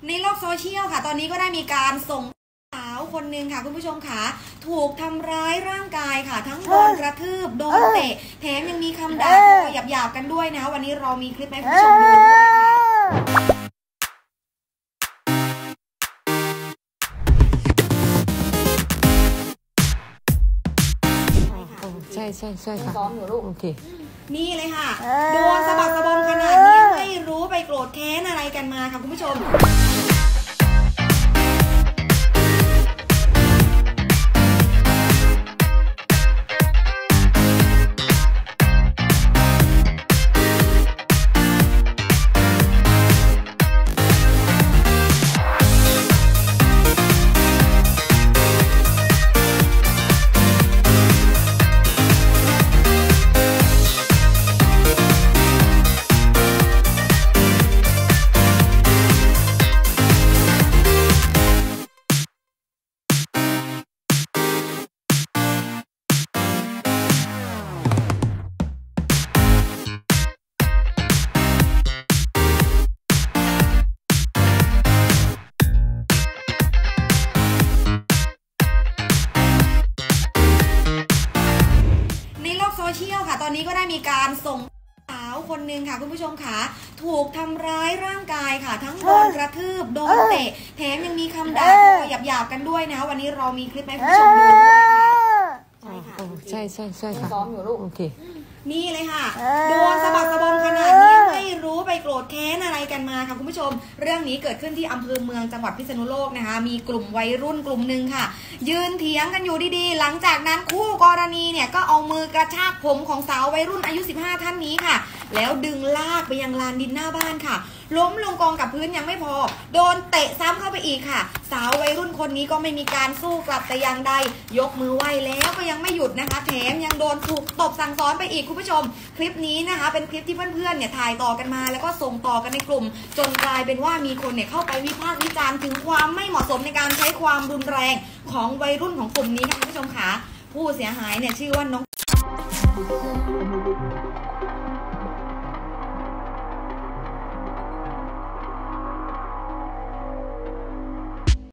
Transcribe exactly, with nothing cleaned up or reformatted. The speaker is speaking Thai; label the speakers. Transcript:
Speaker 1: ในโลกโซเชียลค่ะตอนนี้ก็ได้มีการส่งสาวคนหนึ่งค่ะคุณผู้ชมค่ะถูกทำร้ายร่างกายค่ะทั้งโดนกระทืบโดนเตะแถมยังมีคำด่าทอหยาบๆกันด้วยนะวันนี้เรามีคลิปให้คุณผู้ชมดูด้วยค่ะ
Speaker 2: ใช่ใช่ใช่ค่ะ
Speaker 3: ซ้อมอยู่ลูก
Speaker 2: โอเค
Speaker 1: นี่เลยค่ะโดนสะบักสะบอมขนาดนี้ไม่รู้ไปโกรธแค้นอะไรกันมาค่ะคุณผู้ชมโซเชียลค่ะตอนนี้ก็ได้มีการส่งสาวคนหนึ่งค่ะคุณผู้ชมค่ะถูกทำร้ายร่างกายค่ะทั้งโดนกระทืบโดนเตะแถมยังมีคำด่าทอหยาบๆกันด้วยนะวันนี้เรามีคลิปให้คุณผู้ชมดูด้วยค่ะใช่ค่ะ
Speaker 2: ใช่ใช่ใช่ค่ะ
Speaker 3: ซ้อมอยู่ลูก
Speaker 2: โอเค
Speaker 1: นี่เลยค่ะโดนสะบักสะบอมขนาดนี้ไม่รู้ไปโกรธแค้นอะไรกันมาค่ะคุณผู้ชมเรื่องนี้เกิดขึ้นที่อำเภอเมืองจังหวัดพิษณุโลกนะคะมีกลุ่มวัยรุ่นกลุ่มหนึ่งค่ะยืนเถียงกันอยู่ดีๆหลังจากนั้นคู่กรณีเนี่ยก็เอามือกระชากผมของสาววัยรุ่นอายุสิบห้าท่านนี้ค่ะแล้วดึงลากไปยังลานดินหน้าบ้านค่ะล้มลงกองกับพื้นยังไม่พอโดนเตะซ้ำเข้าไปอีกค่ะสาววัยรุ่นคนนี้ก็ไม่มีการสู้กลับแต่อย่างใดยกมือไหว้แล้วก็ยังไม่หยุดนะคะแถมยังโดนถูกตบสั่งสอนไปอีกคุณผู้ชมคลิปนี้นะคะเป็นคลิปที่เพื่อนๆเนี่ยถ่ายต่อกันมาแล้วก็ส่งต่อกันในกลุ่มจนกลายเป็นว่ามีคนเนี่ยเข้าไปวิพากษ์วิจารณ์ถึงความไม่เหมาะสมในการใช้ความรุนแรงของวัยรุ่นของกลุ่มนี้ค่ะคุณผู้ชมค่ะผู้เสียหายเนี่ยชื่อว่าน้อง